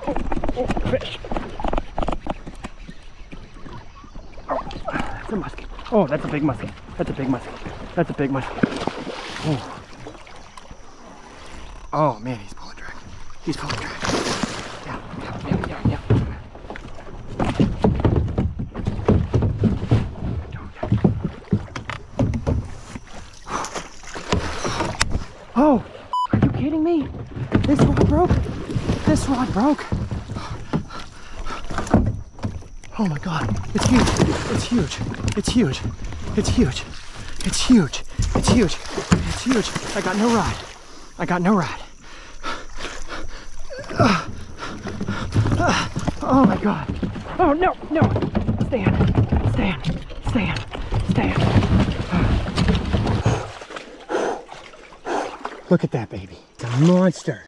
Fish. Oh, that's a musky. Oh, that's a big musky. That's a big musky. That's a big musky. Oh. Oh man, he's pulling drag. He's pulling drag. Yeah. Oh, are you kidding me? This rod broke. This rod broke. Oh my God, it's huge. It's huge. It's huge. It's huge. It's huge. It's huge. It's huge. I got no rod. I got no rod. Oh my God. Oh no, no. Stand. Stand. Stand. Stand. Look at that baby. It's a monster.